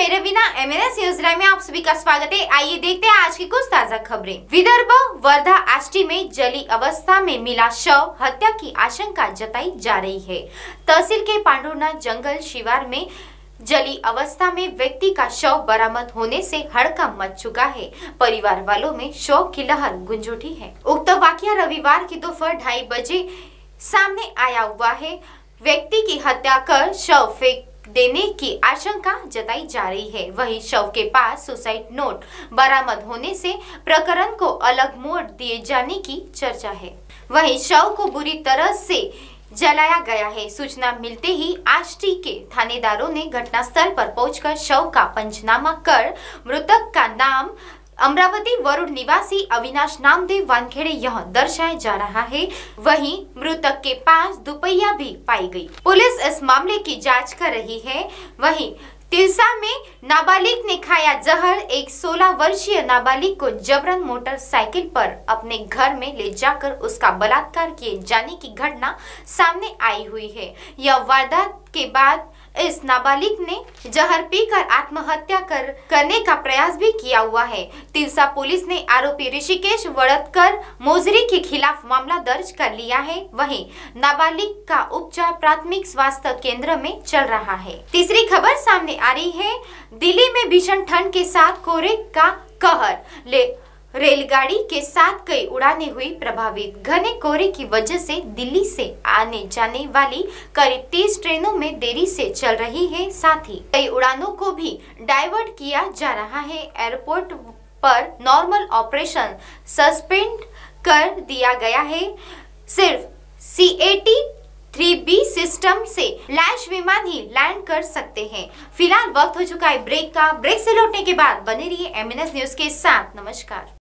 मैं Raveena, MNS news live में आप सभी का स्वागत है। आइए देखते हैं आज की कुछ ताजा खबरें। विदर्भ वर्धा आष्टी में जली अवस्था में मिला शव, हत्या की आशंका जताई जा रही है। तहसील के पांडुरनाथ जंगल शिवार में जली अवस्था में व्यक्ति का शव बरामद होने से हड़कंप मच चुका है। परिवार वालों में शोक की लहर गूंज उठी है। उक्त वाकया रविवार की दोपहर 2:30 बजे सामने आया हुआ है। व्यक्ति की हत्या कर शव फेंक देने की आशंका जताई जा रही है। वहीं शव के पास सुसाइड नोट बरामद होने से प्रकरण को अलग मोड़ दिए जाने की चर्चा है। वहीं शव को बुरी तरह से जलाया गया है। सूचना मिलते ही आष्टी के थानेदारों ने घटनास्थल पर पहुंचकर शव का पंचनामा कर मृतक का नाम अमरावती वरुण निवासी अविनाश नामदेव वानखेड़े यह दर्शाया जा रहा है। वहीं मृतक के पास दुपहिया भी पाई गई। पुलिस इस मामले की जांच कर रही है। वहीं तिलसा में नाबालिग ने खाया जहर। एक 16 वर्षीय नाबालिग को जबरन मोटरसाइकिल पर अपने घर में ले जाकर उसका बलात्कार किए जाने की घटना सामने आई हुई है। यह वारदात के बाद इस नाबालिग ने जहर पीकर आत्महत्या करने का प्रयास भी किया हुआ है। तिलसा पुलिस ने आरोपी ऋषिकेश वड़तकर मोजरी के खिलाफ मामला दर्ज कर लिया है। वहीं नाबालिग का उपचार प्राथमिक स्वास्थ्य केंद्र में चल रहा है। तीसरी खबर सामने आ रही है। दिल्ली में भीषण ठंड के साथ कोहरे का कहर। रेलगाड़ी के साथ कई उड़ानें हुई प्रभावित। घने कोहरे की वजह से दिल्ली से आने जाने वाली करीब 30 ट्रेनों में देरी से चल रही है। साथ ही कई उड़ानों को भी डाइवर्ट किया जा रहा है। एयरपोर्ट पर नॉर्मल ऑपरेशन सस्पेंड कर दिया गया है। सिर्फ CAT 3B सिस्टम से लैश विमान ही लैंड कर सकते हैं। फिलहाल वक्त हो चुका है ब्रेक का। ब्रेक से लौटने के बाद बने रहिए MNS न्यूज के साथ। नमस्कार।